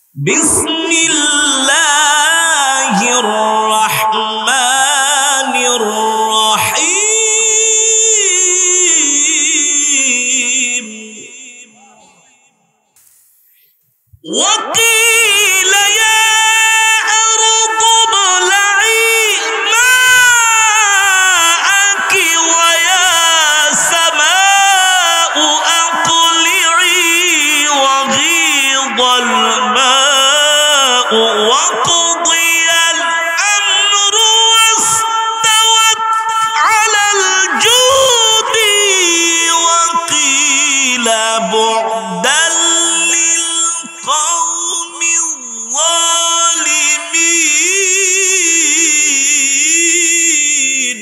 بسم الله الرحمن الرحيم وقيل يا أرض ابلعي ماءك ويا سماء أقلعي وغيض الماء وقضي الأمر واستوت على الجود وقيل بعدا للقوم الظالمين.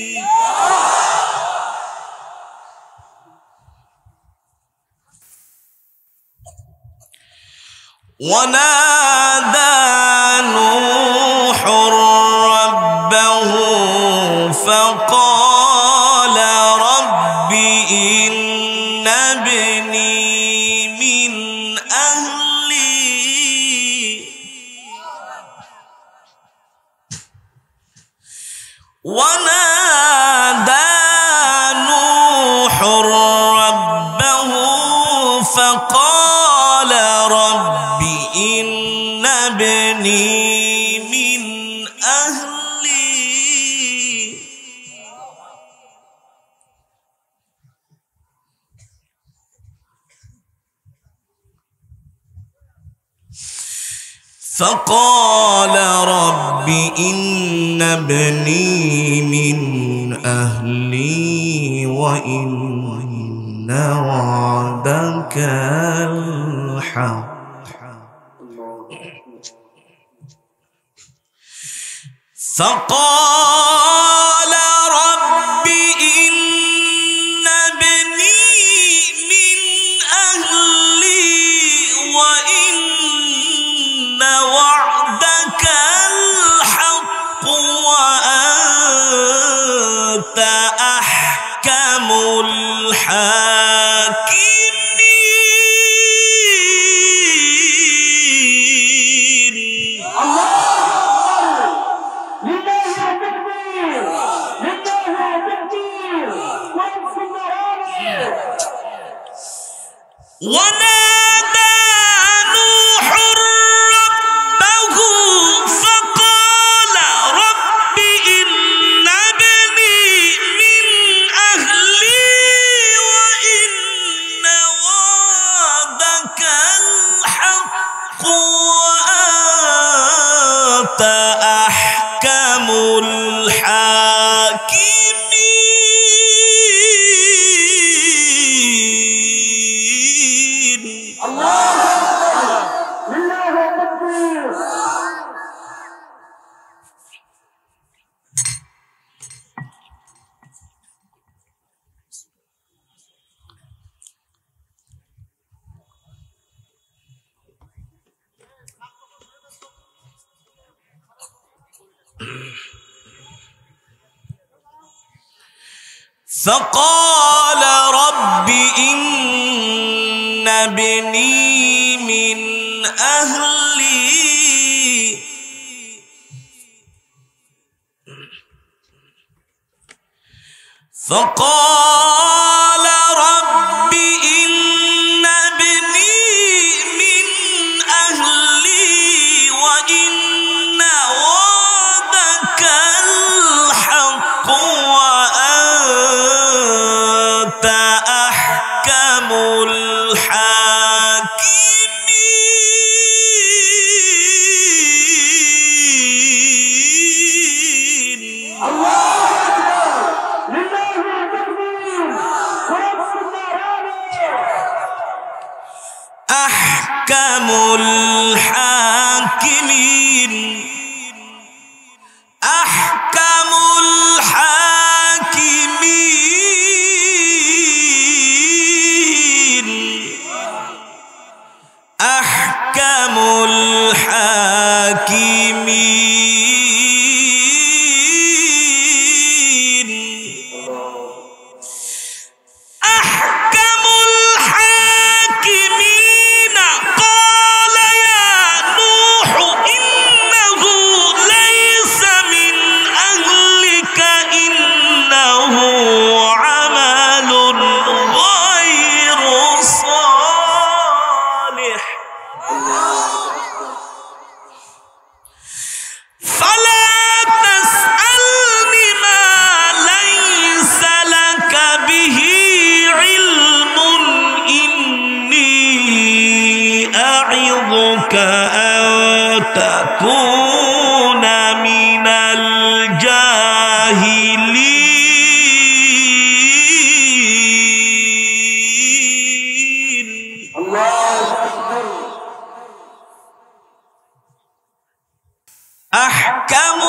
ونادى نوح ربه فقال رب إن ابني من أهلي ونادى نوح ربه فقال رب إن ابني من أهلي فقال رب إن ابني من أهلي وإن وعدك الحق فقال رب إن ابني من أهلي وإن وعدك الحق وأنت أحكم الحاكمين. ونادى نوح ربه فقال رب إن ابني من أهلي وإن وعدك الحق وأنت أحكم الحاكمين. فقال رب إن ابني من أهلي فقال رب إن ابني من أهلي وإن وعدك الحق وأنت أحكم الحاكمين. أحكم الحاكمين. أحكم الحاكمين. أحكم الحاكمين. أحكم الحاكمين. قال يا نوح يعظك أن تكون من الجاهلين. أحكم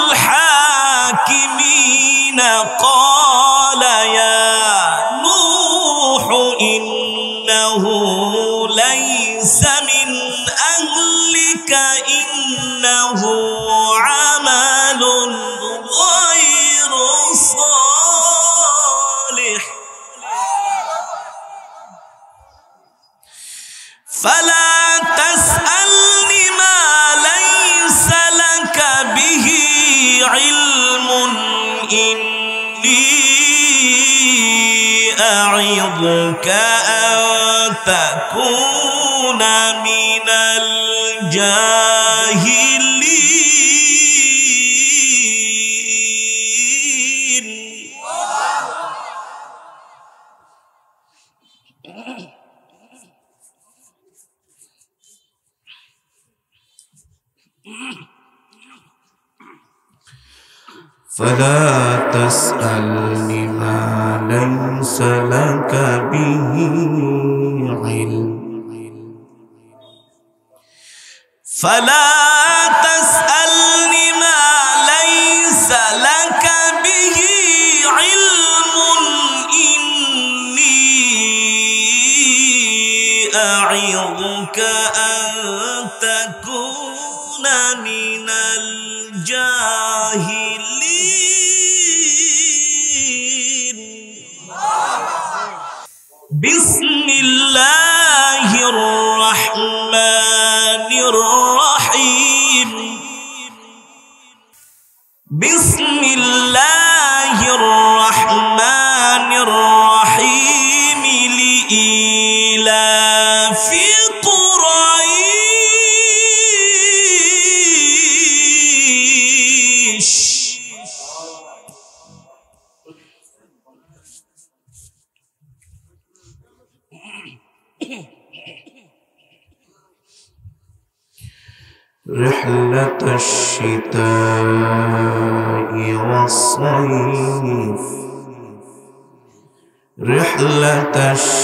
الحاكمين قال يا نوح إنه ليس من أهلك إنه عمل غير صالح فلا تسألني ما ليس لك به علم إني أعظك أن تكون من الجاهلين. فلا تسألني ما ليس لك به علم فلا تسألني ما ليس لك به علم إني أعظك أن تكون من الجاهلين. بسم الله الرحمن الرحيم. بسم الله الرحمن الرحيم. لإيلاف قريش رحلة الشتاء والصيف رحلة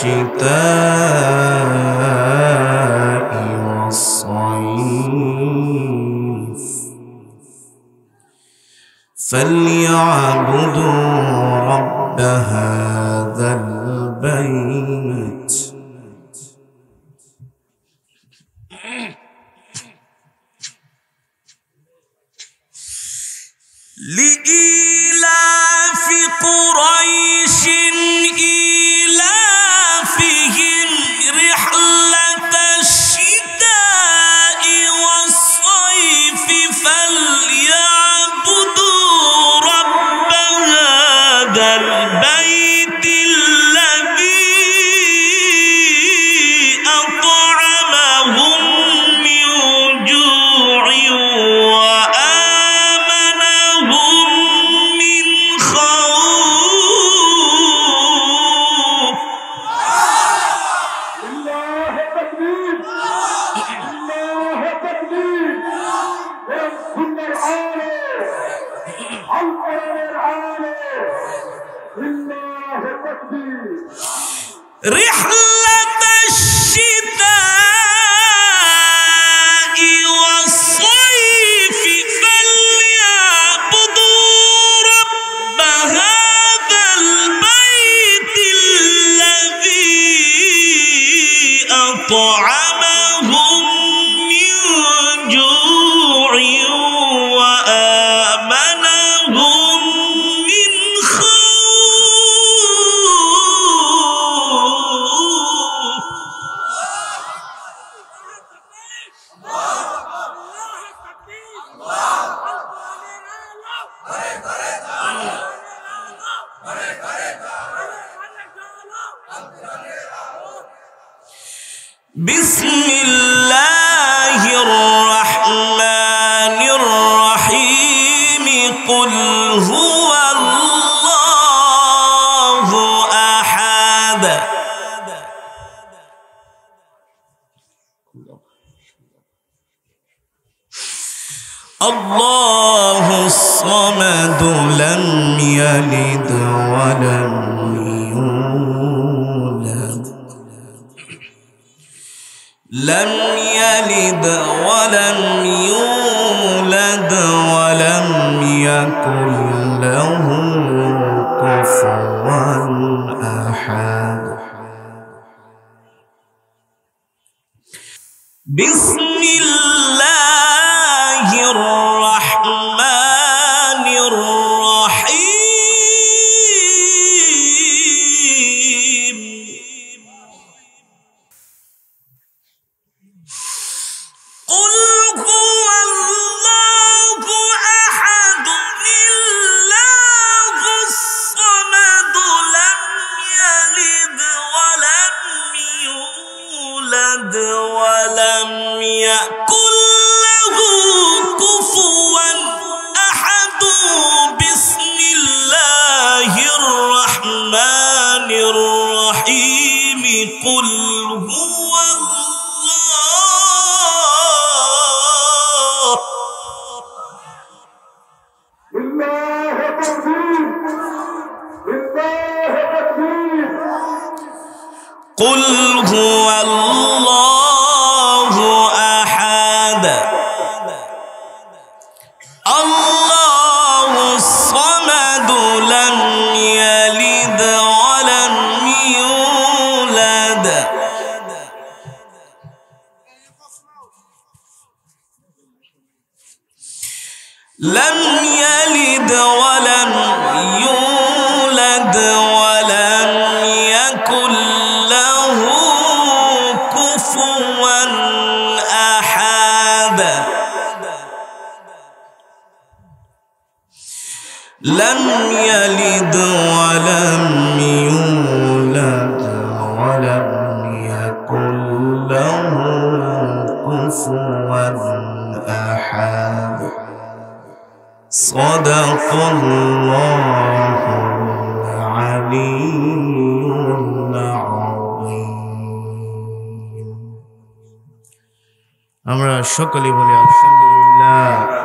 الشتاء والصيف فليعبدوا رب هذا البيت لإيلاف قريش إيلافهم رحلة الشتاء والصيف فليعبدوا رب هذا البيت الذي أطعمهم من جوع رحلة الشتاء والصيف فليعبدوا رب هذا البيت الذي أطعمهم من جوع وآمنهم من بسم الله الرحمن الرحيم. قل هو الله أحد الله الصمد لم يلد ولم يولد لم يلد ولم يولد ولم يكن له كفوا أحد بسم الله الرحمن الرحيم قل هو الله أحد الله الصمد لم يلد ولم يولد ولم يكن له كفوا أحد بسم الله الرحمن الرحيم قل هو قل هو الله أحد الله الصمد لم يلد ولم يولد لم يلد ولم يولد ولم يكن له كفوا أحد لم يلد ولم يولد ولم يكن له كفوا أحد صدق الله العلي العظيم আমরা সকলে বলি আলহামদুলিল্লাহ।